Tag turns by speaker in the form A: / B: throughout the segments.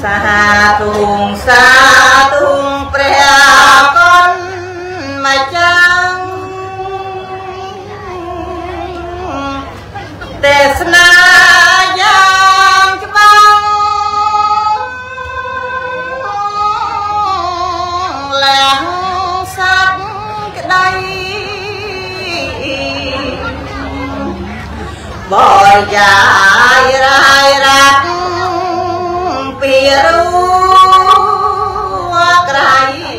A: សាទុងព្រះកុណម្ចាស់ទេសនាយ៉ាងច្បាស់ឡើងសាច់ក្តីបរិយាយរាយរាក់ពីរូក្រៃ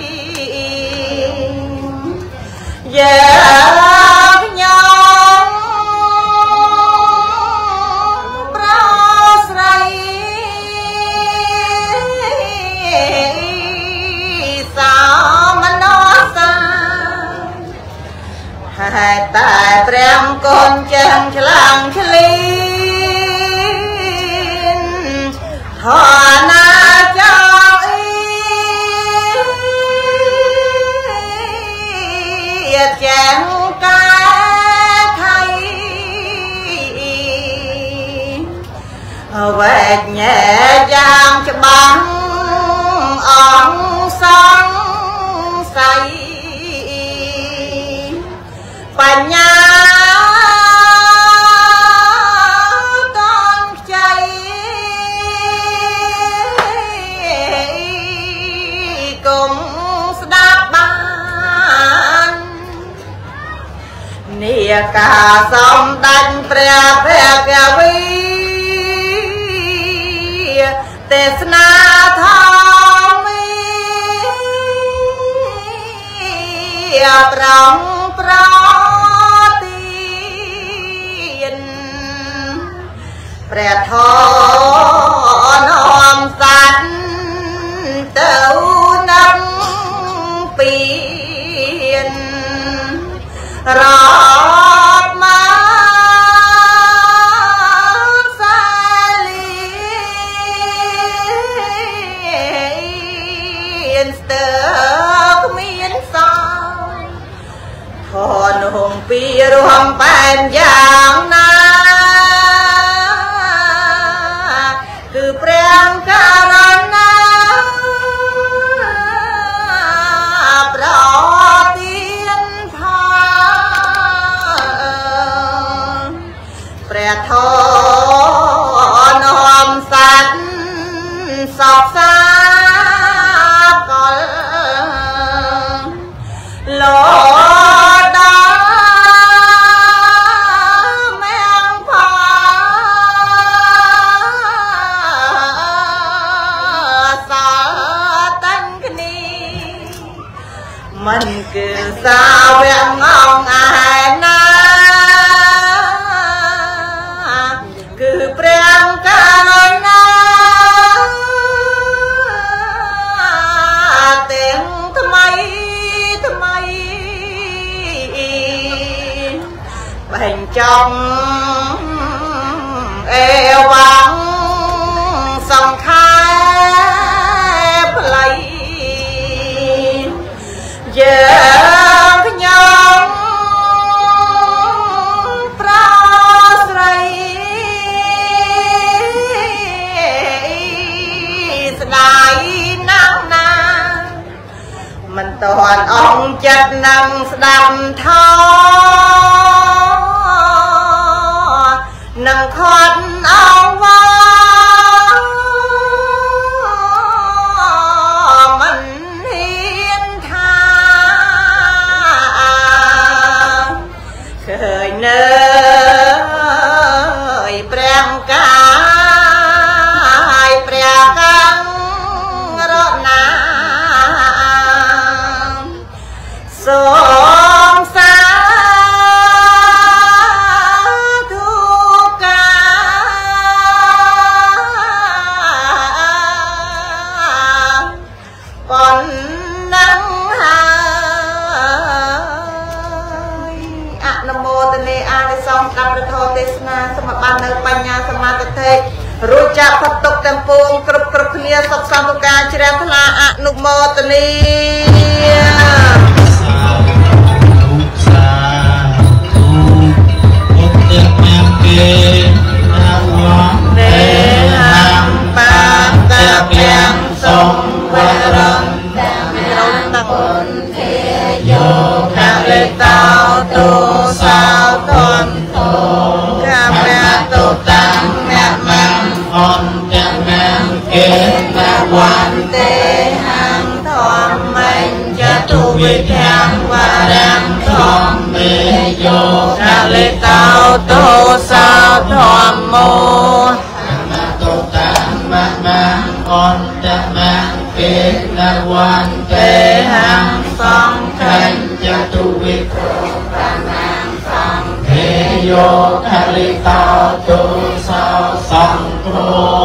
A: យើងខ្ញុំប្រស្រីសមនោសាហេតុតែព្រះកូនចេះឆ្លាំងឆ្លៀនធនាចាអ៊ីចាងកាថៃវេជ្ញយ៉ាងច្បាស់អង្គសង្ស័យបញ្ញាការសំដាច់ព្រះភគវីទេសនាធម្មប្រងប្រទានព្រះធម៌នាំសត្វទៅនឹងពៀនរពីរួមបែបយ៉ាងណាគឺព្រះករុណាប្រទានផលព្រះធម៌នាំសត្វសពសាកលលោមិនគឺសាវកងងឯណាគឺព្រះករុណាទាំងថ្មីបញ្ចង់អេវ៉ាំងសង្ខេបផ្លៃយើងខ្ញុំប្រស្រីស្ដាយណាស់ណាមិនតាន់អងចិត្តនឹងស្ដាប់ធម៌នឹងខាត់អងវ៉ារួចចាក់ផុតទុកទាំងពួងគ្រប់គ្នាសុខសន្តិការជ្រះថ្លាអនុមោទនីសាធុពុទ្ធមេពេអវ៉ាទេហំបាតៈวันเตหังธรรมัญจตุวิธังวารังธรรมเมโยทะเลเตาโตสาวธรรมโมตุตัมมะมังอันตมังเกณวันเตหังสังขัญจตุวิธังเทโยทะเลเตาโตสาวสังโฆ